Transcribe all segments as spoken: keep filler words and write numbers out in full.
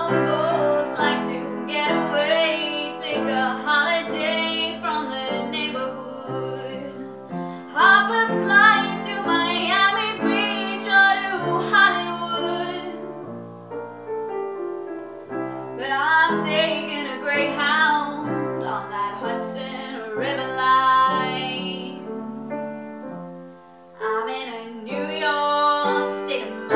old folks like to get away, take a holiday from the neighborhood. Hop a flight to Miami Beach or to Hollywood. But I'm taking a Greyhound on that Hudson River line. I'm in a New York state of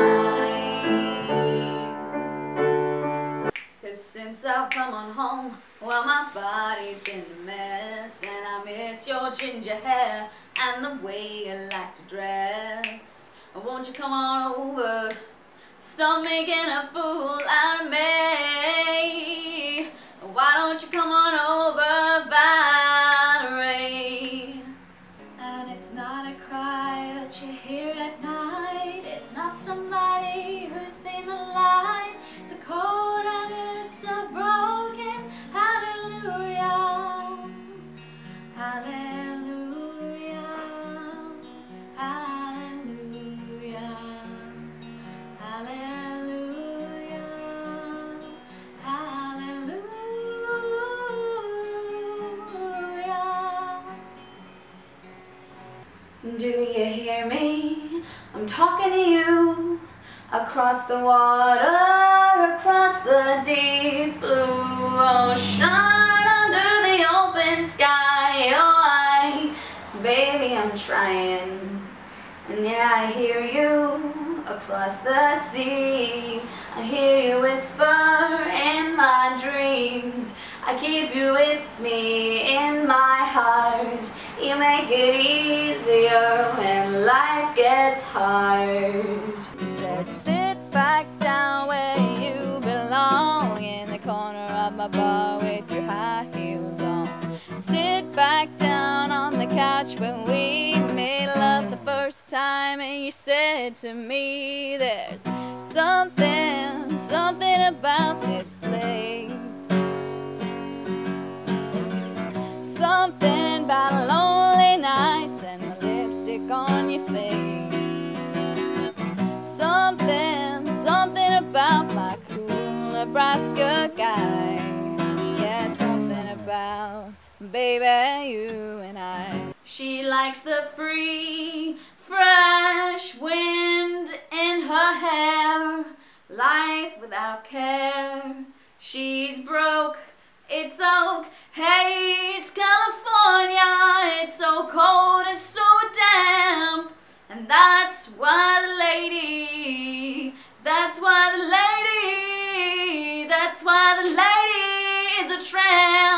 mind. Cause since I've come on home, well, my body's been a mess, and I miss your ginger hair and the way you like to dress. Won't you come on over, stop making a fool out of me? Why don't you come on over, Valerie? And it's not a cry that you hear at night, it's not somebody who's seen the light. It's a cold and it's a broken hallelujah, hallelujah, hallelujah, hallelujah, hallelujah. Do you hear me? I'm talking to you. Across the water, across the deep blue ocean, under the open sky. Oh, I, baby, I'm trying. And yeah, I hear you across the sea. I hear you whisper in my dreams. I keep you with me in my heart. You make it easier when life gets hard. You said, sit back down where you belong, in the corner of my bar with your high heels on. Sit back down on the couch when we made love the first time, and you said to me, there's something, something about this place. Something about lonely nights and the lipstick on your face. Something, something about my cool Nebraska guy. Yeah, something about, baby, you and I. She likes the free, fresh wind in her hair, life without care. She's broke, it's oak, hey, it's California, it's so cold and so damp. And that's why the lady, that's why the lady, that's why the lady is a tramp.